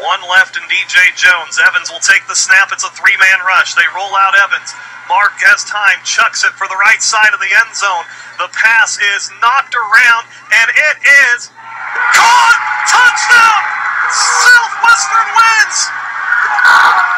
One left in DJ Jones. Evans will take the snap. It's a three-man rush. They roll out Evans. Mark has time, chucks it for the right side of the end zone. The pass is knocked around, and it is caught! Touchdown! Southwestern wins!